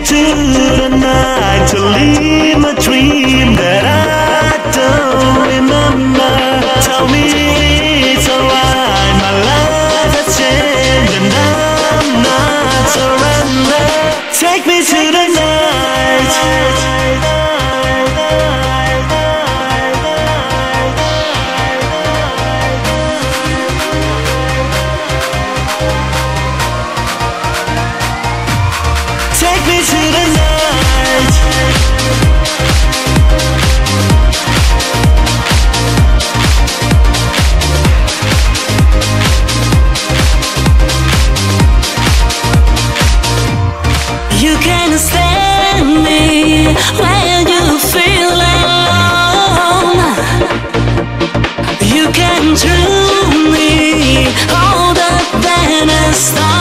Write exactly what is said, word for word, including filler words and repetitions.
to the night to leave my dream that I don't remember. Tell me it's alright, my life has changed and I'm not surrender. Take me to the night. Take me to the night. You can stand me when you feel alone. You can truly hold up than a star.